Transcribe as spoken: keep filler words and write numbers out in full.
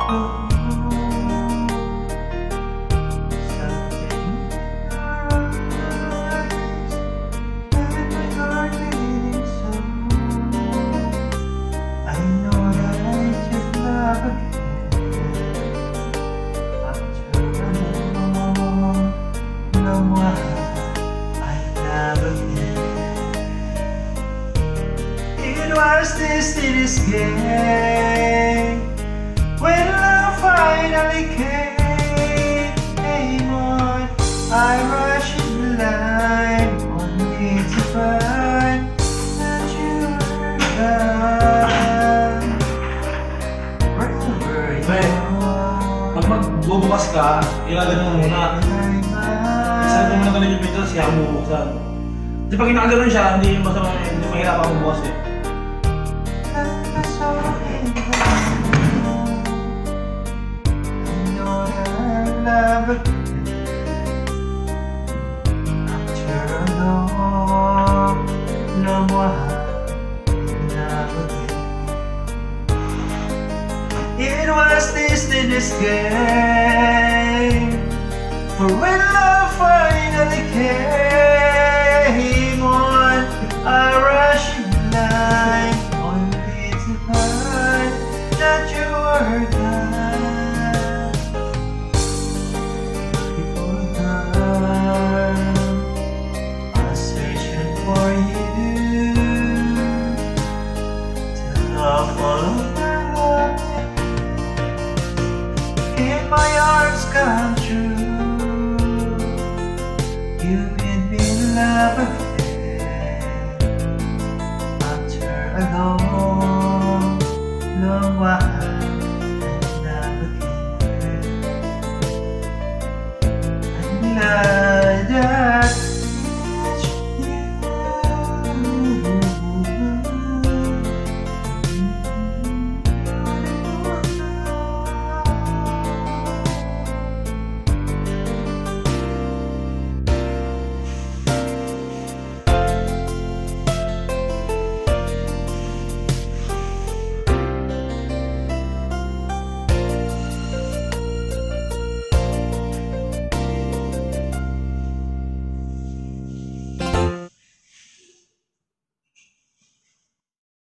Was this this game when love finally came on? I rushed blind only to find that you were gone. Wherever you are, pag magbubukas ka, ilagay mo muna. Isa mo muna ganun yung pinto, siya mo bubuksan. Kasi pag inakaganon siya, hindi masama, hindi mahirap ako bukas eh. Love after a long, long while, love again. It was this in this game, for when love finally came on, I rushed blind only to find that you were gone.